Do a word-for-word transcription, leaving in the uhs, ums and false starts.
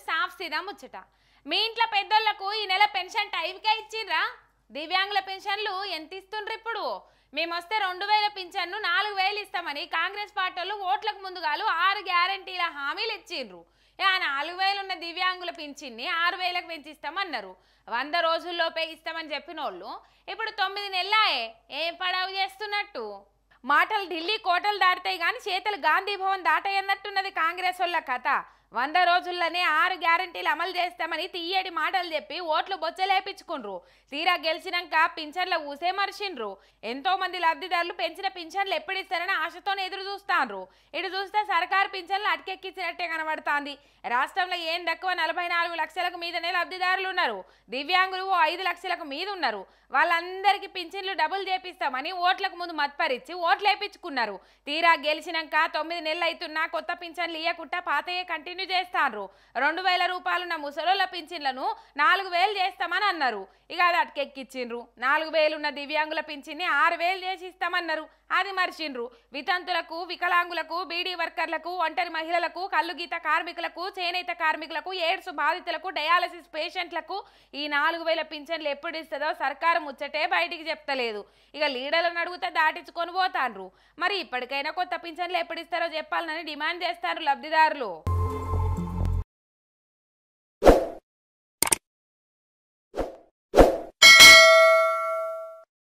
సాఫ్ సీదా ముచ్చట. మీ ఇంట్లో పెద్దోళ్లకు ఈ నెల పెన్షన్ టైంకే ఇచ్చిండ్రా? దివ్యాంగుల పెన్షన్లు ఎంత ఇస్తుండ్రు ఇప్పుడు? మేము వస్తే రెండు వేల పింఛన్ను నాలుగు వేలు ఇస్తామని కాంగ్రెస్ పార్టీ వాళ్ళు ఓట్లకు ముందుగాలు ఆరు గ్యారంటీల హామీలు ఇచ్చిండ్రు. ఆ నాలుగు వేలు ఉన్న దివ్యాంగుల పింఛన్ని ఆరు వేలకు పెంచిస్తామన్నారు. వంద రోజుల్లోపే ఇస్తామని చెప్పిన వాళ్ళు ఇప్పుడు తొమ్మిది నెలలాయే ఏం పడవ చేస్తున్నట్టు? మాటలు ఢిల్లీ కోటలు దాటుతాయి కానీ చేతులు గాంధీ భవన్ దాటాయన్నట్టున్నది కాంగ్రెస్ వాళ్ళ కథ. వంద రోజుల్లోనే ఆరు గ్యారంటీలు అమలు చేస్తామని తీయటి మాటలు చెప్పి ఓట్లు బొచ్చలేపించుకుండ్రు. తీరా గెలిచినాక పింఛన్ల ఊసే మర్చిండ్రు. ఎంతో మంది లబ్ధిదారులు పెంచిన పింఛన్లు ఎప్పుడు ఇస్తారని ఆశతోనే ఎదురు చూస్తాండ్రు. ఇటు చూస్తే సర్కారు పింఛన్లు అటకెక్కించినట్టే కనబడుతోంది. రాష్ట్రంలో ఏం తక్కువ నలభై నాలుగు లక్షలకు మీదనే లబ్ధిదారులు ఉన్నారు. దివ్యాంగులు ఓ ఐదు లక్షలకు మీద ఉన్నారు. వాళ్ళందరికీ పింఛన్లు డబుల్ చేపిస్తామని ఓట్లకు ముందు మత్పరిచి ఓట్లు వేయించుకున్నారు. తీరా గెలిచినాక తొమ్మిది నెలలు అవుతున్నా కొత్త పింఛన్లు ఇయ్యకుండా పాతయే కంటిన్యూ చేస్తారు. రెండు వేల రూపాయలున్న ముసలోళ్ళ పింఛన్లను నాలుగు వేలు చేస్తామని అన్నారు. ఇక అది అటకెక్కిచ్చిండ్రు. నాలుగు వేలున్న దివ్యాంగుల పింఛన్ని ఆరు వేలు చేసి ఇస్తామన్నారు. అది మర్చిండ్రు. వితంతులకు, వికలాంగులకు, బీడీ వర్కర్లకు, ఒంటరి మహిళలకు, కల్లు గీత కార్మికులకు, చేనేత కార్మికులకు, ఎయిడ్స్ బాధితులకు, డయాలసిస్ పేషెంట్లకు ఈ నాలుగు వేల పింఛన్లు ఎప్పుడు ఇస్తుందో సర్కారు ముచ్చటే బయటికి చెప్తలేదు. ఇక లీడర్లను అడిగితే దాటించుకొని పోతాండ్రు. మరి ఇప్పటికైనా కొత్త పింఛన్లు ఎప్పుడు ఇస్తారో చెప్పాలని డిమాండ్ చేస్తారు లబ్ధిదారులు.